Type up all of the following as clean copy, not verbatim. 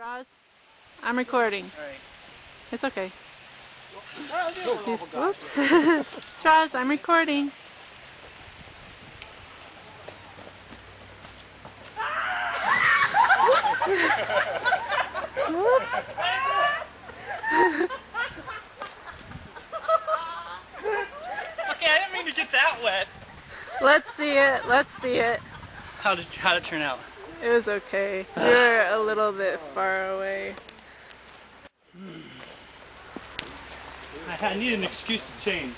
Taraz, I'm recording. Alright. It's okay. Oh, Whoops. Taraz, I'm recording. Okay, I didn't mean to get that wet. Let's see it. Let's see it. How'd it turn out? It was okay. You're a little bit far away. I need an excuse to change.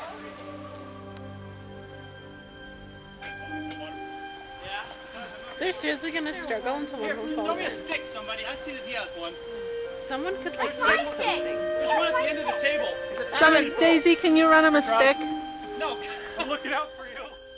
They're seriously gonna struggle until one of them falls Throw me a in. stick, somebody. I see that he has one. Someone could like There's break one. something. There's one at the end of the table. Someone, Daisy, can you run him a stick? No, I'm looking out for you.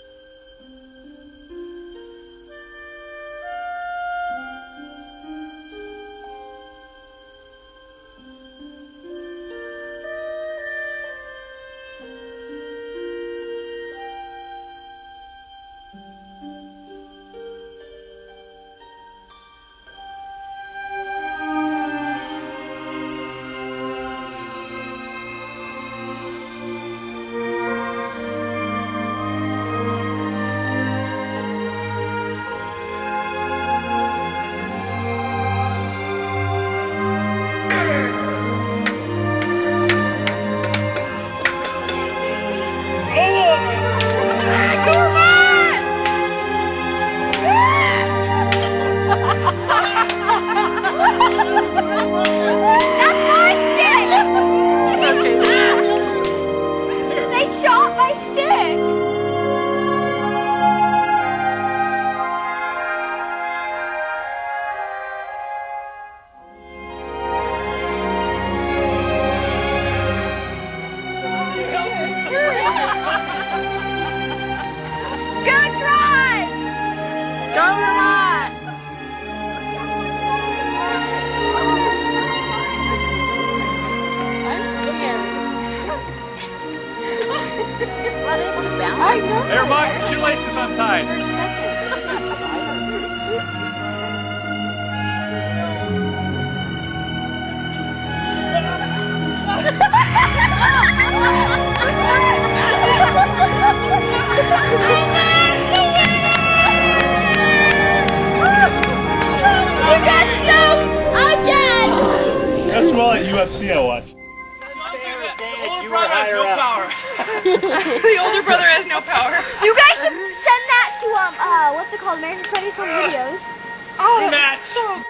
There, Mark, your shoelace is untied. You got choked again! That's well at UFC I watched. You were higher up. The older brother has no power. You guys should send that to what's it called? American 20s Home Videos. Oh, Match. So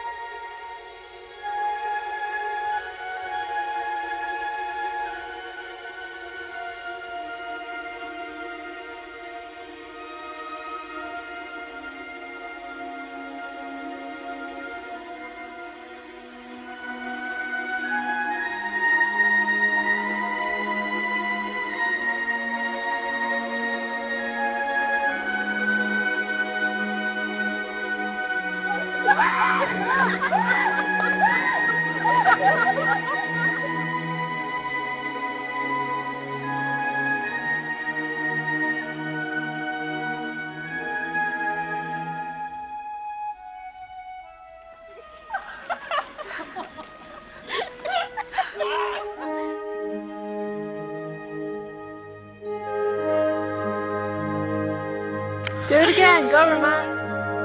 Do it again. Go, Ramon.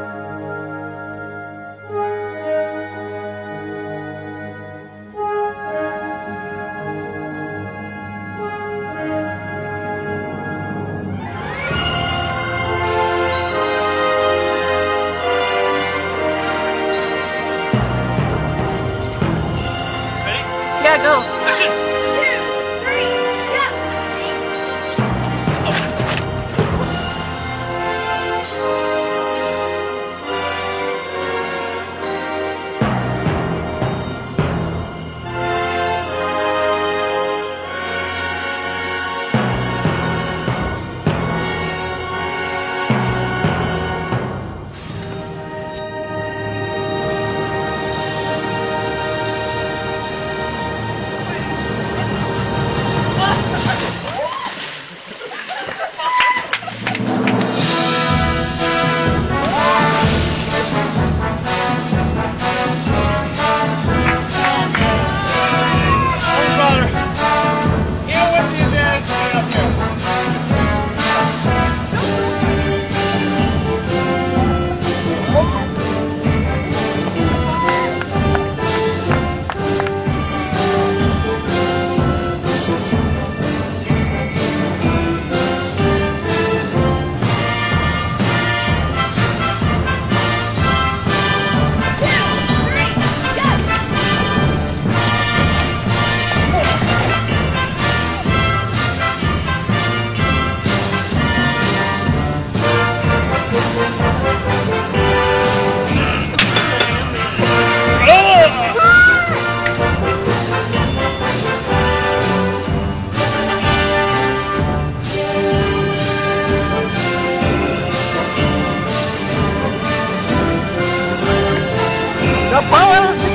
Yeah, go. Action. Well,